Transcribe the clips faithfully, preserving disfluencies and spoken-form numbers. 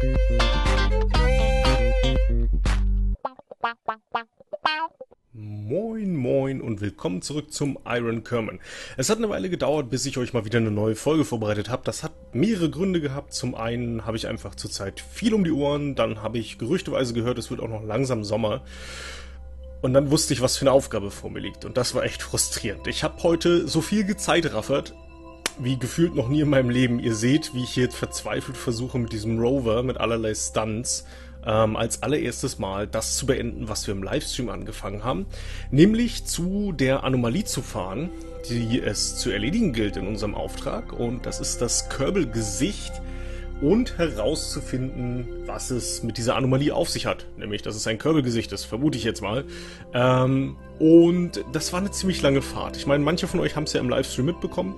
Moin moin und willkommen zurück zum Iron Kerman. Es hat eine Weile gedauert, bis ich euch mal wieder eine neue Folge vorbereitet habe. Das hat mehrere Gründe gehabt. Zum einen habe ich einfach zurzeit viel um die Ohren, dann habe ich gerüchteweise gehört, es wird auch noch langsam Sommer. Und dann wusste ich, was für eine Aufgabe vor mir liegt. Und das war echt frustrierend. Ich habe heute so viel gezeitraffert, wie gefühlt noch nie in meinem Leben. Ihr seht, wie ich hier jetzt verzweifelt versuche, mit diesem Rover, mit allerlei Stunts, ähm, als allererstes Mal das zu beenden, was wir im Livestream angefangen haben. Nämlich zu der Anomalie zu fahren, die es zu erledigen gilt in unserem Auftrag. Und das ist das Kerbal-Gesicht. Und herauszufinden, was es mit dieser Anomalie auf sich hat. Nämlich, dass es ein Kerbal-Gesicht ist, vermute ich jetzt mal. Ähm, und das war eine ziemlich lange Fahrt. Ich meine, manche von euch haben es ja im Livestream mitbekommen.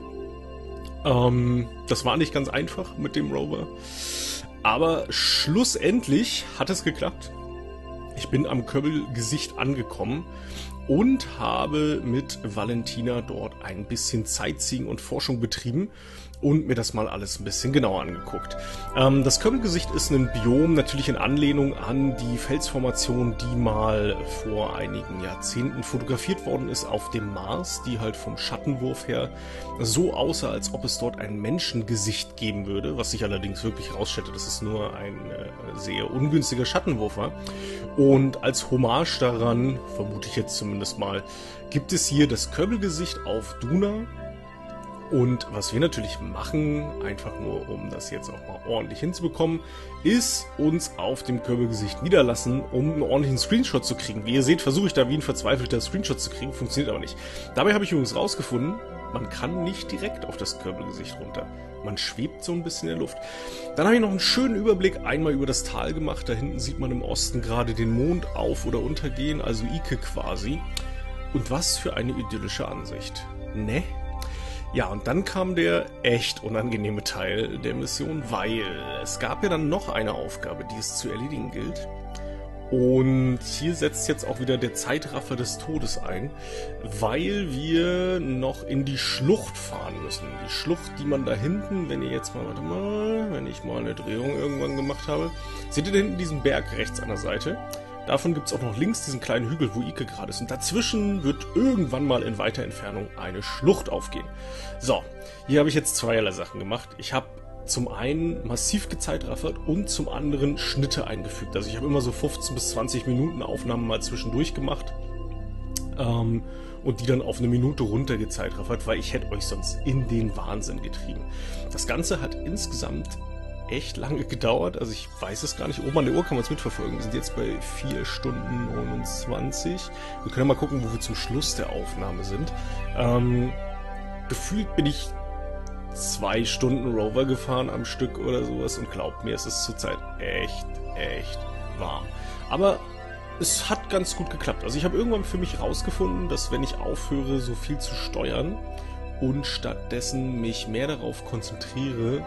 Ähm, das war nicht ganz einfach mit dem Rover. Aber schlussendlich hat es geklappt. Ich bin am Kerbal-Gesicht angekommen und habe mit Valentina dort ein bisschen Sightseeing und Forschung betrieben und mir das mal alles ein bisschen genauer angeguckt. Ähm, das Kerbal-Gesicht ist ein Biom, natürlich in Anlehnung an die Felsformation, die mal vor einigen Jahrzehnten fotografiert worden ist auf dem Mars, die halt vom Schattenwurf her so aussah, als ob es dort ein Menschengesicht geben würde, was sich allerdings wirklich herausstellte, dass es nur ein äh, sehr ungünstiger Schattenwurf war. Und als Hommage daran, vermute ich jetzt zumindest mal, gibt es hier das Kerbal-Gesicht auf Duna. Und was wir natürlich machen, einfach nur um das jetzt auch mal ordentlich hinzubekommen, ist uns auf dem Kerbal-Gesicht niederlassen, um einen ordentlichen Screenshot zu kriegen. Wie ihr seht, versuche ich da wie ein verzweifelter Screenshot zu kriegen, funktioniert aber nicht. Dabei habe ich übrigens rausgefunden, man kann nicht direkt auf das Kerbal-Gesicht runter. Man schwebt so ein bisschen in der Luft. Dann habe ich noch einen schönen Überblick einmal über das Tal gemacht. Da hinten sieht man im Osten gerade den Mond auf- oder untergehen, also Ike quasi. Und was für eine idyllische Ansicht. Ne? Ja, und dann kam der echt unangenehme Teil der Mission, weil es gab ja dann noch eine Aufgabe, die es zu erledigen gilt. Und hier setzt jetzt auch wieder der Zeitraffer des Todes ein, weil wir noch in die Schlucht fahren müssen. Die Schlucht, die man da hinten, wenn ihr jetzt mal, warte mal, wenn ich mal eine Drehung irgendwann gemacht habe, seht ihr da hinten diesen Berg rechts an der Seite? Davon gibt es auch noch links diesen kleinen Hügel, wo Ike gerade ist. Und dazwischen wird irgendwann mal in weiter Entfernung eine Schlucht aufgehen. So, hier habe ich jetzt zweierlei Sachen gemacht. Ich habe zum einen massiv gezeitraffert und zum anderen Schnitte eingefügt. Also ich habe immer so fünfzehn bis zwanzig Minuten Aufnahmen mal zwischendurch gemacht. Ähm, und die dann auf eine Minute runter gezeitraffert, weil ich hätte euch sonst in den Wahnsinn getrieben. Das Ganze hat insgesamt echt lange gedauert, also ich weiß es gar nicht. Oben an der Uhr kann man es mitverfolgen. Wir sind jetzt bei vier Stunden neunundzwanzig. Wir können ja mal gucken, wo wir zum Schluss der Aufnahme sind. Ähm, gefühlt bin ich zwei Stunden Rover gefahren am Stück oder sowas und glaubt mir, es ist zurzeit echt, echt warm. Aber es hat ganz gut geklappt. Also ich habe irgendwann für mich rausgefunden, dass wenn ich aufhöre, so viel zu steuern und stattdessen mich mehr darauf konzentriere,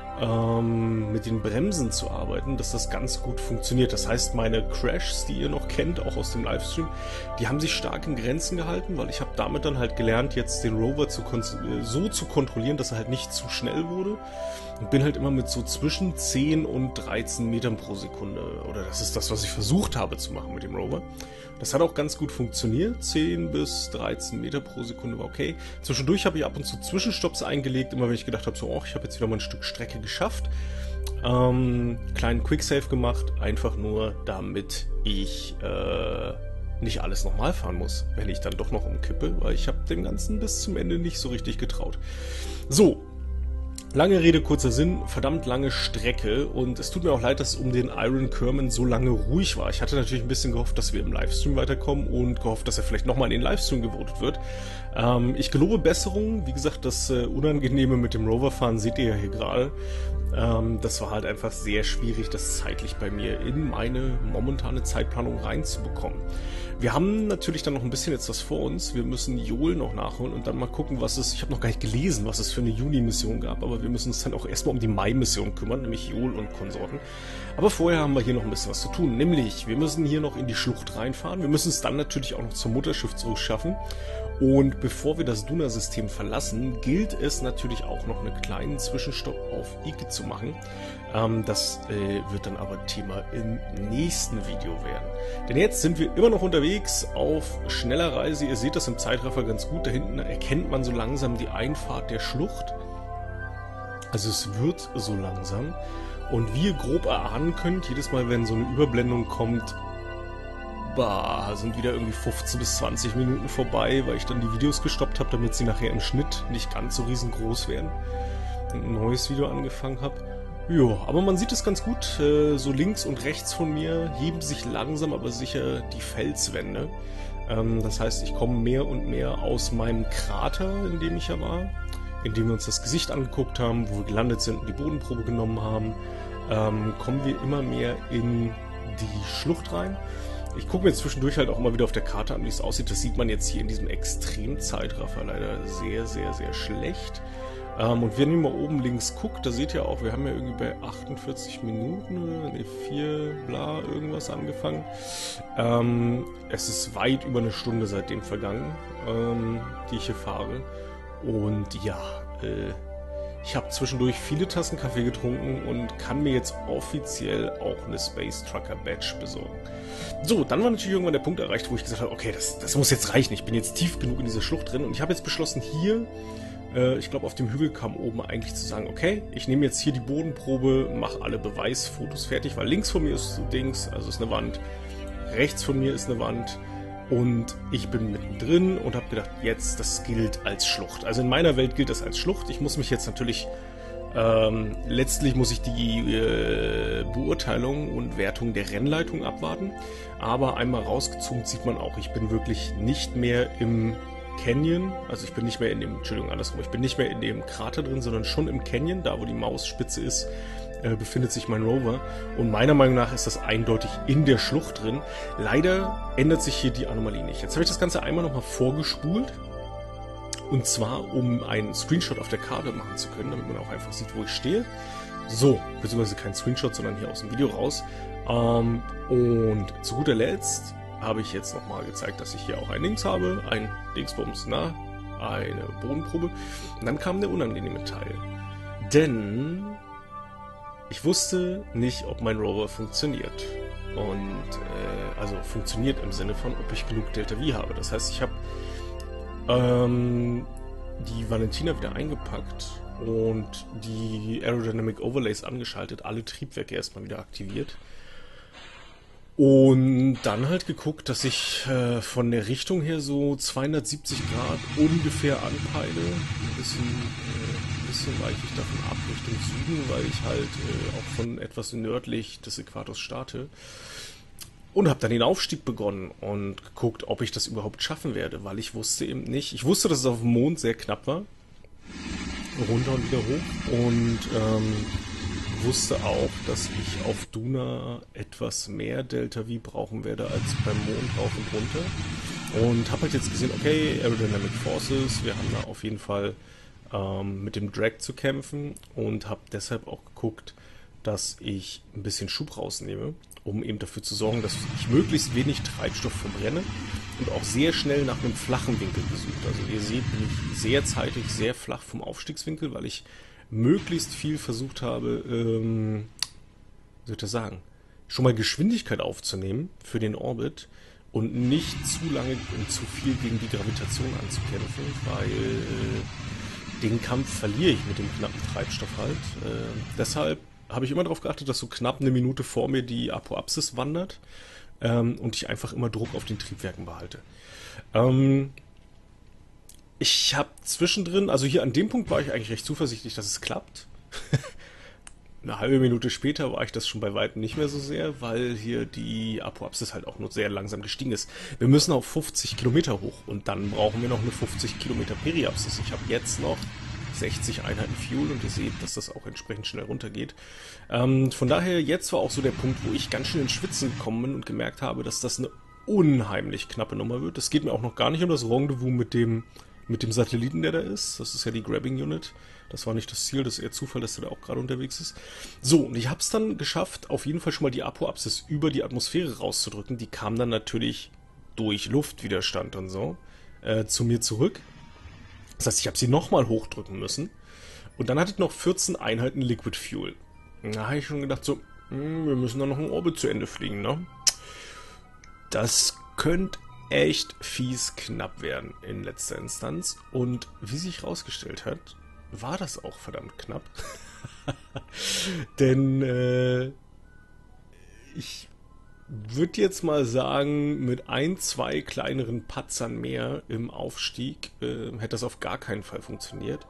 Ähm, mit den Bremsen zu arbeiten, dass das ganz gut funktioniert. Das heißt, meine Crashs, die ihr noch kennt, auch aus dem Livestream, die haben sich stark in Grenzen gehalten, weil ich habe damit dann halt gelernt, jetzt den Rover zu so zu kontrollieren, dass er halt nicht zu schnell wurde. Und bin halt immer mit so zwischen zehn und dreizehn Metern pro Sekunde, oder das ist das, was ich versucht habe zu machen mit dem Rover. Das hat auch ganz gut funktioniert, zehn bis dreizehn Meter pro Sekunde war okay. Zwischendurch habe ich ab und zu Zwischenstopps eingelegt, immer wenn ich gedacht habe, so, oh, ich habe jetzt wieder mal ein Stück Strecke geschafft. Ähm, kleinen Quicksave gemacht, einfach nur damit ich äh, nicht alles nochmal fahren muss, wenn ich dann doch noch umkippe, weil ich habe dem Ganzen bis zum Ende nicht so richtig getraut. So. Lange Rede, kurzer Sinn, verdammt lange Strecke und es tut mir auch leid, dass um den Iron Kerman so lange ruhig war. Ich hatte natürlich ein bisschen gehofft, dass wir im Livestream weiterkommen und gehofft, dass er vielleicht nochmal in den Livestream gewotet wird. Ähm, ich gelobe Besserung. Wie gesagt, das äh, Unangenehme mit dem Roverfahren seht ihr ja hier gerade. Ähm, das war halt einfach sehr schwierig, das zeitlich bei mir in meine momentane Zeitplanung reinzubekommen. Wir haben natürlich dann noch ein bisschen jetzt was vor uns. Wir müssen Joel noch nachholen und dann mal gucken, was es, ich habe noch gar nicht gelesen, was es für eine Juni-Mission gab, aber wir wir müssen uns dann auch erstmal um die Mai-Mission kümmern, nämlich Joel und Konsorten. Aber vorher haben wir hier noch ein bisschen was zu tun, nämlich wir müssen hier noch in die Schlucht reinfahren, wir müssen es dann natürlich auch noch zum Mutterschiff zurückschaffen. Und bevor wir das Duna-System verlassen, gilt es natürlich auch noch einen kleinen Zwischenstopp auf Ike zu machen. Ähm, das äh, wird dann aber Thema im nächsten Video werden. Denn jetzt sind wir immer noch unterwegs auf schneller Reise. Ihr seht das im Zeitraffer ganz gut. Da hinten erkennt man so langsam die Einfahrt der Schlucht. Also es wird so langsam. Und wie ihr grob erahnen könnt, jedes Mal, wenn so eine Überblendung kommt, bah, sind wieder irgendwie fünfzehn bis zwanzig Minuten vorbei, weil ich dann die Videos gestoppt habe, damit sie nachher im Schnitt nicht ganz so riesengroß werden und ein neues Video angefangen habe. Ja, aber man sieht es ganz gut, so links und rechts von mir heben sich langsam aber sicher die Felswände. Das heißt, ich komme mehr und mehr aus meinem Krater, in dem ich ja war, in dem wir uns das Gesicht angeguckt haben, wo wir gelandet sind und die Bodenprobe genommen haben, kommen wir immer mehr in die Schlucht rein. Ich gucke mir zwischendurch halt auch immer wieder auf der Karte an, wie es aussieht. Das sieht man jetzt hier in diesem Extrem-Zeitraffer leider sehr, sehr, sehr schlecht. Ähm, und wenn ihr mal oben links guckt, da seht ihr auch, wir haben ja irgendwie bei achtundvierzig Minuten oder ne, vier, bla, irgendwas angefangen. Ähm, es ist weit über eine Stunde seitdem vergangen, ähm, die ich hier fahre. Und ja, äh, ich habe zwischendurch viele Tassen Kaffee getrunken und kann mir jetzt offiziell auch eine Space Trucker Badge besorgen. So, dann war natürlich irgendwann der Punkt erreicht, wo ich gesagt habe, okay, das, das muss jetzt reichen. Ich bin jetzt tief genug in dieser Schlucht drin und ich habe jetzt beschlossen, hier, äh, ich glaube auf dem Hügel kam oben eigentlich zu sagen, okay, ich nehme jetzt hier die Bodenprobe, mache alle Beweisfotos fertig, weil links von mir ist so Dings, also ist eine Wand, rechts von mir ist eine Wand. Und ich bin mittendrin und habe gedacht, jetzt, das gilt als Schlucht. Also in meiner Welt gilt das als Schlucht. Ich muss mich jetzt natürlich, ähm, letztlich muss ich die äh, Beurteilung und Wertung der Rennleitung abwarten. Aber einmal rausgezogen sieht man auch, ich bin wirklich nicht mehr im Canyon. Also ich bin nicht mehr in dem, Entschuldigung, andersrum, ich bin nicht mehr in dem Krater drin, sondern schon im Canyon, da wo die Mausspitze ist, befindet sich mein Rover und meiner Meinung nach ist das eindeutig in der Schlucht drin. Leider ändert sich hier die Anomalie nicht. Jetzt habe ich das Ganze einmal nochmal vorgespult und zwar, um einen Screenshot auf der Karte machen zu können, damit man auch einfach sieht, wo ich stehe. So, beziehungsweise kein Screenshot, sondern hier aus dem Video raus. Ähm, und zu guter Letzt habe ich jetzt nochmal gezeigt, dass ich hier auch ein Dings habe, ein Dingsbums, na, eine Bodenprobe. Und dann kam der unangenehme Teil. Denn ich wusste nicht, ob mein Rover funktioniert. Und, äh, also funktioniert im Sinne von, ob ich genug Delta V habe. Das heißt, ich habe ähm, die Valentina wieder eingepackt und die Aerodynamic Overlays angeschaltet, alle Triebwerke erstmal wieder aktiviert. Und dann halt geguckt, dass ich äh, von der Richtung her so zweihundertsiebzig Grad ungefähr anpeile. Ein bisschen, äh, ein bisschen weiche ich davon ab Richtung Süden, weil ich halt äh, auch von etwas nördlich des Äquators starte. Und habe dann den Aufstieg begonnen und geguckt, ob ich das überhaupt schaffen werde, weil ich wusste eben nicht. Ich wusste, dass es auf dem Mond sehr knapp war. Runter und wieder hoch. Und ähm, wusste auch, dass ich auf Duna etwas mehr Delta V brauchen werde als beim Mond rauf und runter. Und habe halt jetzt gesehen, okay, Aerodynamic Forces, wir haben da auf jeden Fall ähm, mit dem Drag zu kämpfen und habe deshalb auch geguckt, dass ich ein bisschen Schub rausnehme, um eben dafür zu sorgen, dass ich möglichst wenig Treibstoff verbrenne und auch sehr schnell nach einem flachen Winkel gesucht. Also ihr seht, bin ich sehr zeitig, sehr flach vom Aufstiegswinkel, weil ich möglichst viel versucht habe, ähm, wie soll ich das sagen, schon mal Geschwindigkeit aufzunehmen für den Orbit und nicht zu lange und zu viel gegen die Gravitation anzukämpfen, weil äh, den Kampf verliere ich mit dem knappen Treibstoff halt. Äh, deshalb habe ich immer darauf geachtet, dass so knapp eine Minute vor mir die Apoapsis wandert ähm, und ich einfach immer Druck auf den Triebwerken behalte. Ähm, Ich habe zwischendrin, also hier an dem Punkt war ich eigentlich recht zuversichtlich, dass es klappt. Eine halbe Minute später war ich das schon bei weitem nicht mehr so sehr, weil hier die Apoapsis halt auch nur sehr langsam gestiegen ist. Wir müssen auf fünfzig Kilometer hoch und dann brauchen wir noch eine fünfzig Kilometer Periapsis. Ich habe jetzt noch sechzig Einheiten Fuel und ihr seht, dass das auch entsprechend schnell runtergeht. Ähm, von daher, jetzt war auch so der Punkt, wo ich ganz schön ins Schwitzen gekommen bin und gemerkt habe, dass das eine unheimlich knappe Nummer wird. Es geht mir auch noch gar nicht um das Rendezvous mit dem mit dem Satelliten, der da ist. Das ist ja die Grabbing Unit. Das war nicht das Ziel, das ist eher Zufall, dass der da auch gerade unterwegs ist. So, und ich habe es dann geschafft, auf jeden Fall schon mal die Apoapsis über die Atmosphäre rauszudrücken. Die kam dann natürlich durch Luftwiderstand und so äh, zu mir zurück. Das heißt, ich habe sie nochmal hochdrücken müssen. Und dann hatte ich noch vierzehn Einheiten Liquid Fuel. Da habe ich schon gedacht, so, mh, wir müssen dann noch einen Orbit zu Ende fliegen, ne? Das könnte echt fies knapp werden in letzter Instanz. Und wie sich herausgestellt hat, war das auch verdammt knapp. Denn äh, ich würde jetzt mal sagen, mit ein, zwei kleineren Patzern mehr im Aufstieg äh, hätte das auf gar keinen Fall funktioniert.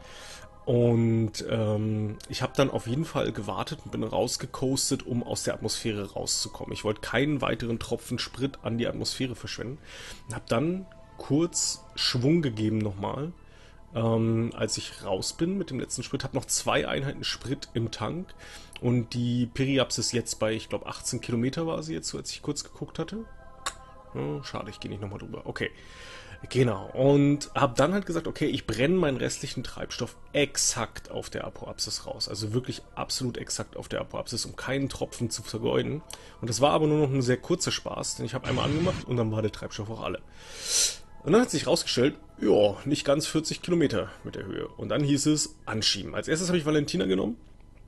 Und ähm, ich habe dann auf jeden Fall gewartet und bin rausgecoastet, um aus der Atmosphäre rauszukommen. Ich wollte keinen weiteren Tropfen Sprit an die Atmosphäre verschwenden. Und habe dann kurz Schwung gegeben nochmal, ähm, als ich raus bin mit dem letzten Sprit. Habe noch zwei Einheiten Sprit im Tank. Und die Periapsis jetzt bei, ich glaube, achtzehn Kilometer war sie jetzt, so als ich kurz geguckt hatte. Ja, schade, ich gehe nicht nochmal drüber. Okay. Genau, und habe dann halt gesagt, okay, ich brenne meinen restlichen Treibstoff exakt auf der Apoapsis raus. Also wirklich absolut exakt auf der Apoapsis, um keinen Tropfen zu vergeuden. Und das war aber nur noch ein sehr kurzer Spaß, denn ich habe einmal angemacht und dann war der Treibstoff auch alle. Und dann hat sich rausgestellt, ja, nicht ganz vierzig Kilometer mit der Höhe. Und dann hieß es anschieben. Als erstes habe ich Valentina genommen.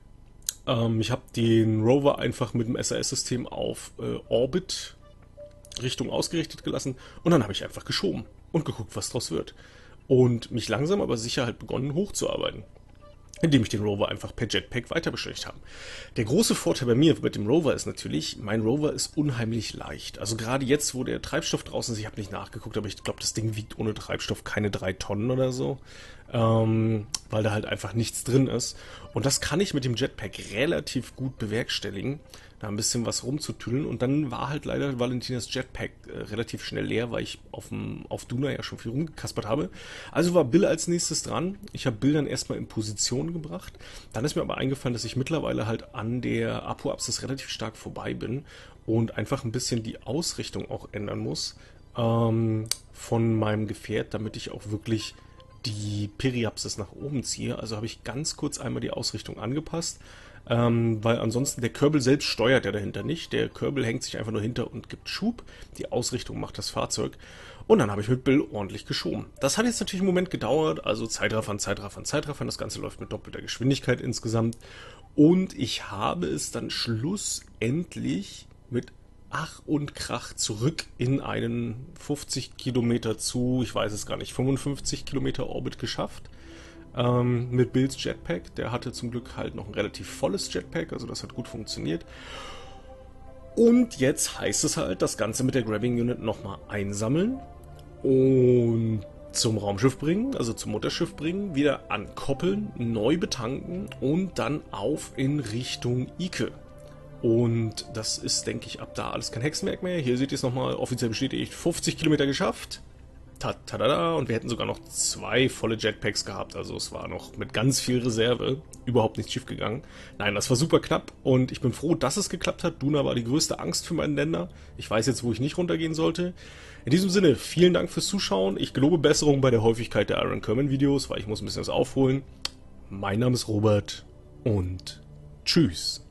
Ähm, ich habe den Rover einfach mit dem S A S-System auf äh, Orbit Richtung ausgerichtet gelassen und dann habe ich einfach geschoben und geguckt, was draus wird. Und mich langsam aber sicher halt begonnen hochzuarbeiten, indem ich den Rover einfach per Jetpack weiter beschleunigt habe. Der große Vorteil bei mir mit dem Rover ist natürlich, mein Rover ist unheimlich leicht. Also gerade jetzt, wo der Treibstoff draußen ist, ich habe nicht nachgeguckt, aber ich glaube, das Ding wiegt ohne Treibstoff keine drei Tonnen oder so, ähm, weil da halt einfach nichts drin ist. Und das kann ich mit dem Jetpack relativ gut bewerkstelligen, da ein bisschen was rumzutüdeln. Und dann war halt leider Valentinas Jetpack äh, relativ schnell leer, weil ich auf, dem, auf Duna ja schon viel rumgekaspert habe. Also war Bill als nächstes dran. Ich habe Bill dann erstmal in Position gebracht. Dann ist mir aber eingefallen, dass ich mittlerweile halt an der Apoapsis relativ stark vorbei bin und einfach ein bisschen die Ausrichtung auch ändern muss ähm, von meinem Gefährt, damit ich auch wirklich die Periapsis nach oben ziehe. Also habe ich ganz kurz einmal die Ausrichtung angepasst, ähm, weil ansonsten der Kerbal selbst steuert ja dahinter nicht. Der Kerbal hängt sich einfach nur hinter und gibt Schub. Die Ausrichtung macht das Fahrzeug. Und dann habe ich mit Bill ordentlich geschoben. Das hat jetzt natürlich einen Moment gedauert, also Zeitraffern, Zeitraffern, Zeitraffern. Das Ganze läuft mit doppelter Geschwindigkeit insgesamt. Und ich habe es dann schlussendlich mit Ach und Krach zurück in einen fünfzig Kilometer zu, ich weiß es gar nicht, fünfundfünfzig Kilometer Orbit geschafft. Ähm, mit Bills Jetpack. Der hatte zum Glück halt noch ein relativ volles Jetpack, also das hat gut funktioniert. Und jetzt heißt es halt, das Ganze mit der Grabbing Unit nochmal einsammeln und zum Raumschiff bringen, also zum Mutterschiff bringen, wieder ankoppeln, neu betanken und dann auf in Richtung Ike. Und das ist, denke ich, ab da alles kein Hexenwerk mehr. Hier seht ihr es nochmal offiziell bestätigt, fünfzig Kilometer geschafft. Ta-ta-da-da. Und wir hätten sogar noch zwei volle Jetpacks gehabt. Also es war noch mit ganz viel Reserve überhaupt nichts schief gegangen. Nein, das war super knapp und ich bin froh, dass es geklappt hat. Duna war die größte Angst für meinen Länder. Ich weiß jetzt, wo ich nicht runtergehen sollte. In diesem Sinne, vielen Dank fürs Zuschauen. Ich gelobe Besserung bei der Häufigkeit der Iron Kerman Videos, weil ich muss ein bisschen was aufholen. Mein Name ist Robert und tschüss.